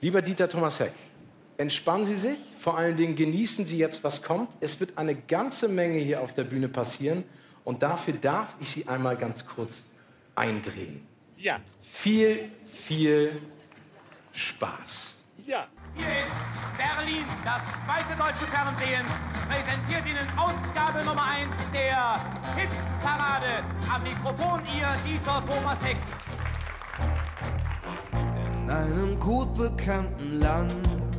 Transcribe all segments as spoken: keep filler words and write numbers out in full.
Lieber Dieter Thomas Heck, entspannen Sie sich, vor allen Dingen genießen Sie jetzt, was kommt. Es wird eine ganze Menge hier auf der Bühne passieren und dafür darf ich Sie einmal ganz kurz eindrehen. Ja. Viel, viel Spaß. Ja. Hier ist Berlin, das zweite deutsche Fernsehen, präsentiert Ihnen Ausgabe Nummer eins der Hitsparade. Am Mikrofon Ihr Dieter Thomas Heck. In einem gut bekannten Land,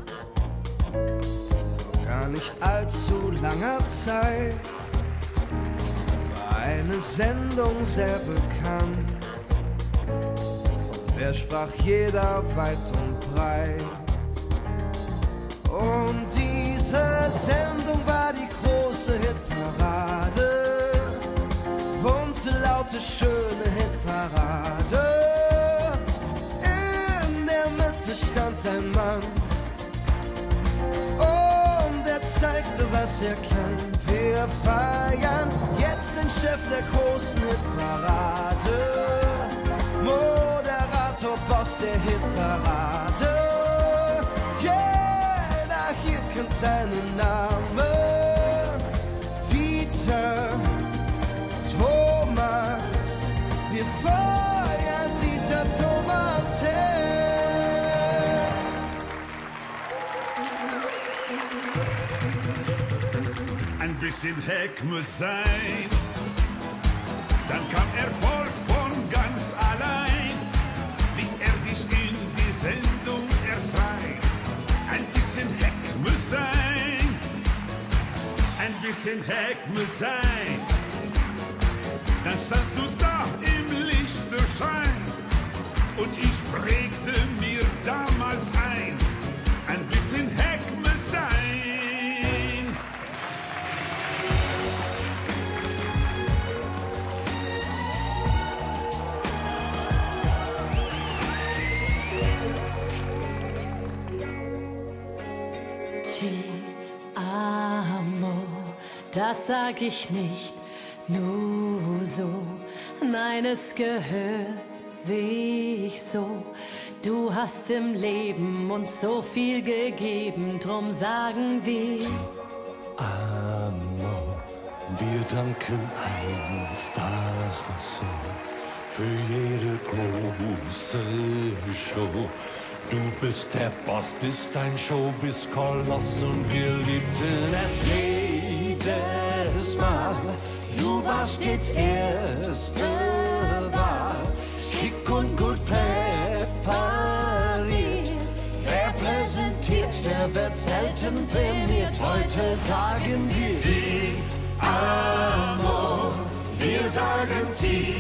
vor gar nicht allzu langer Zeit, war eine Sendung sehr bekannt. Von der sprach jeder weit und breit. Und diese Sendung war die große Hitparade, bunte, laute, schöne Hitparade. In der Mitte stand ein Mann und er zeigte, was er kann. Wir feiern jetzt den Chef der großen Hitparade, Moderator, Boss der Hitparade. Kennt seinen Namen, Dieter Thomas. Wir feiern Dieter Thomas Heck. Ein bisschen Heck muss sein, dann kam Erfolg von ganz allein, bis er dich in die Sendung erst rein. Ein bisschen Heck muss sein, ein bisschen Heck muss sein, dann standst du da im Lichterschein und ich prägte mir damals ein, ein bisschen Heck muss sein. Das sag ich nicht nur so, nein, es gehört sich so. Du hast im Leben uns so viel gegeben, drum sagen wir Amor. Wir danken einfach so für jede große Show. Du bist der Boss, bist ein Showbiz-Koloss und wir liebten es jedes Mal. Du warst stets erste Wahl, schick und gut präpariert. Wer präsentiert, der wird selten prämiert. Heute sagen wir Ti Amor, wir sagen Ti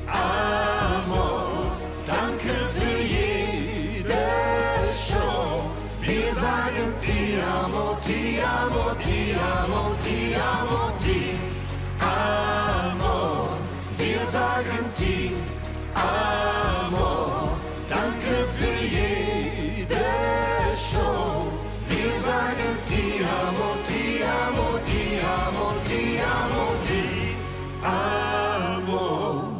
Amor. Danke für jede Show. Wir sagen Ti Amo, Ti Amo, Ti Amo, Ti Amo, Ti Amo. Wir sagen Ti Amo. Danke für jede Show. Wir sagen Ti Amo, Ti Amo, Ti Amo, Ti Amo, Ti Amo.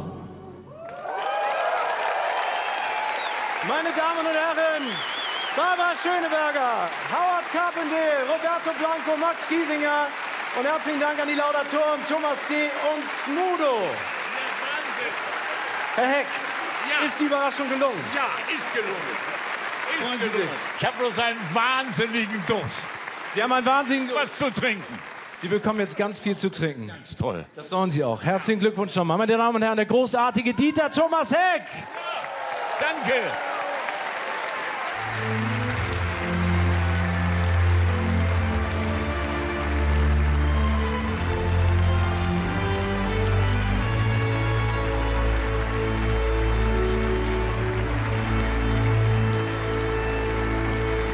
Meine Damen und Herren, Barbara Schöneberger, Howard Carpendale, Roberto Blanco, Max Giesinger und herzlichen Dank an die Laudatoren Thomas D. und Smudo. Herr Heck, Ja. ist die Überraschung gelungen? Ja, ist gelungen. Ist Freuen Sie gelungen. Ich habe bloß einen wahnsinnigen Durst. Sie haben einen wahnsinnigen... Was zu trinken. Sie bekommen jetzt ganz viel zu trinken. Ganz toll. Das sollen Sie auch. Herzlichen Glückwunsch nochmal. Meine Damen und Herren, der großartige Dieter Thomas Heck. Danke.